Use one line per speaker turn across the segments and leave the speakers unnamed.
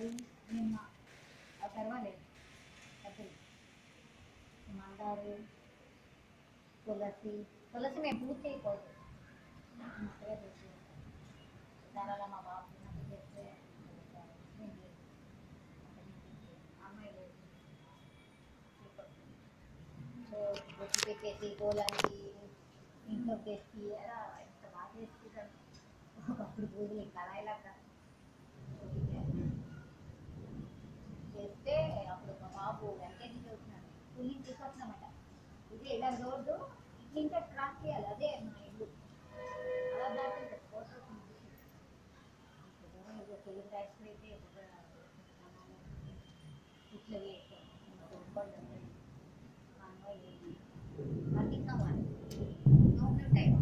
నిమ్మ పర్వాలేదు కత్తిరి మందారు తులసి తులసి మేము పూజ చేయకూడదు దానివల్ల మా బాబు చిన్నప్పుడు చేస్తే అమ్మాయి లేదు సో బొట్టు పెట్టేసి గోళానికి ఇంట్లో తెచ్చి అలా ఎంత బాగా చేసుకుంటాను ఒకప్పుడు పూజలు కళాయిలా చేస్తే అప్పుడు మా బాబు ఎల్కేజీ చదువుతున్నాడు స్కూల్ నుంచి తీసుకొచ్చినామట ఇదే ఇలా రోడ్డు ఇంకా క్రాస్ చేయాలి అదే మా ఇల్లు అలా దాటి ఫోటోస్ తెలుగు రాష్ట్రం అయితే ఇట్లా nothing naman. No time.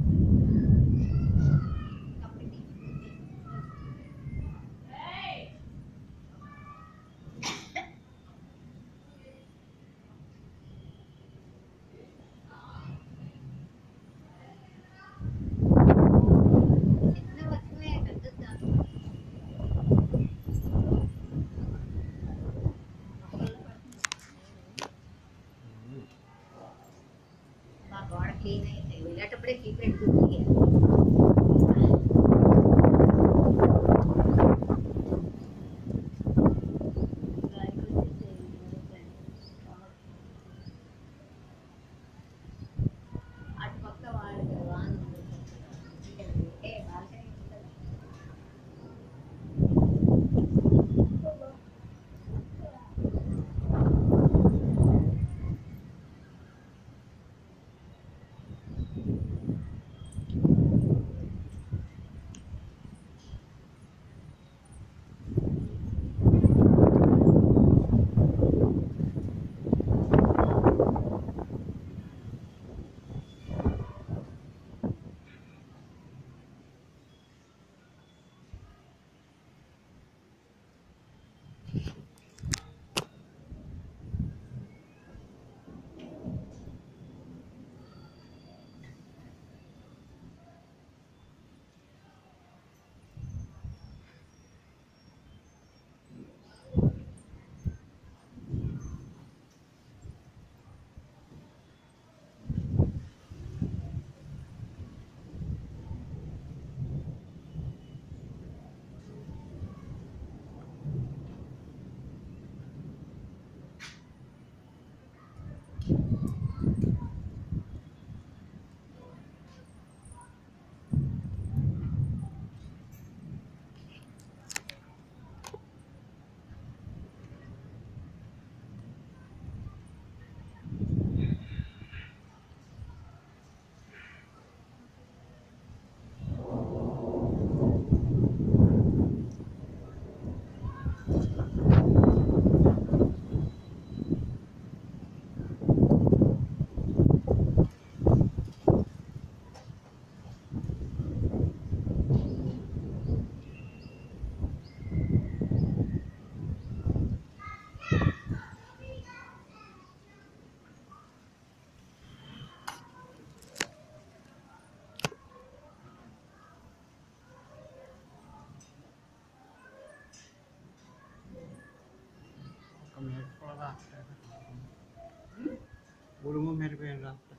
Clean అయితే వెళ్ళేటప్పుడే సీక్రెట్ గుర్తు అటు పక్క వాడు వాన్ బాల్కనీ
ఉరుము మెరిపోయిన